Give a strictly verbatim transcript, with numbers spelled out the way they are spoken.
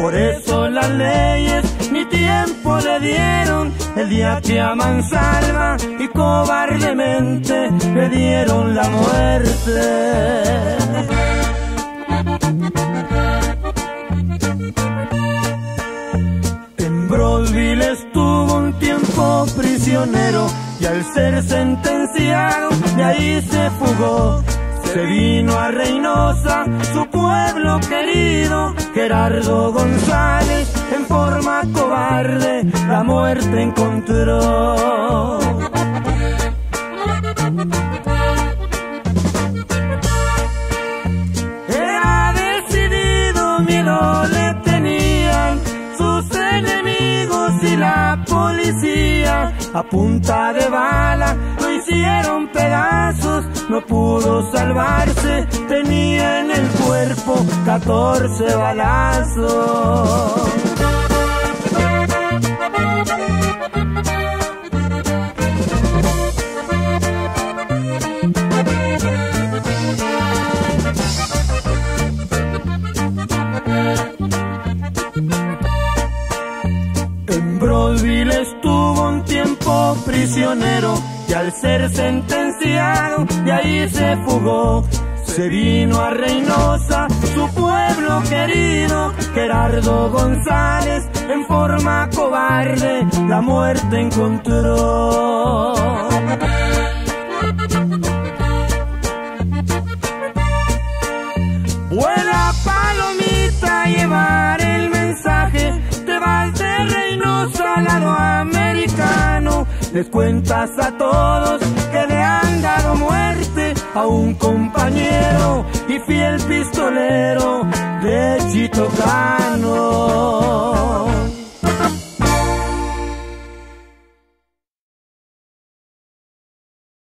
Por eso las leyes ni tiempo le dieron el día que a mansalva y cobardemente le dieron la muerte. En Broadville estuvo un tiempo prisionero y al ser sentenciado de ahí se fugó. Se vino a Reynosa, su pueblo querido, Gerardo González, en forma cobarde la muerte encontró. Era decidido, miedo le tenían sus enemigos y la policía. A punta de bala lo hicieron pedazos, no pudo salvarse, tenía en el cuerpo catorce balazos. En Broadville estuvo un tiempo prisionero y al ser sentenciado de ahí se fugó. Se vino a Reynosa, su pueblo querido, Gerardo González, en forma cobarde la muerte encontró. Vuela palomita, llevar el mensaje, te vas de Reynosa al lado americano. Les cuentas a todos que le han dado muerte a un compañero y fiel pistolero de Chito Cano.